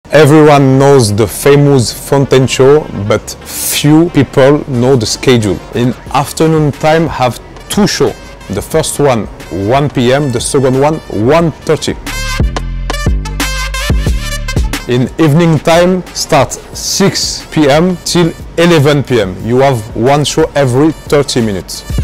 Everyone knows the famous Fontaine show, but few people know the schedule. In afternoon time have two shows. The first one 1 p.m, the second one 1:30. In evening time start 6 p.m. till 11 p.m. You have one show every 30 minutes.